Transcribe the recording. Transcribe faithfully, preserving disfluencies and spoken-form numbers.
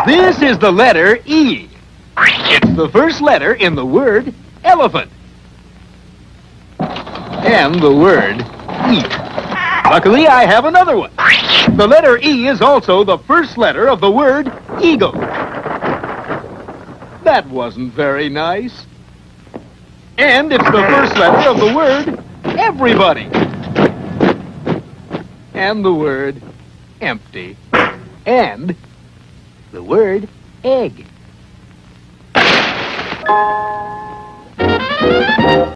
This is the letter E. It's the first letter in the word elephant. And the word eat. Luckily, I have another one. The letter E is also the first letter of the word eagle. That wasn't very nice. And it's the first letter of the word everybody. And the word empty. And the word egg.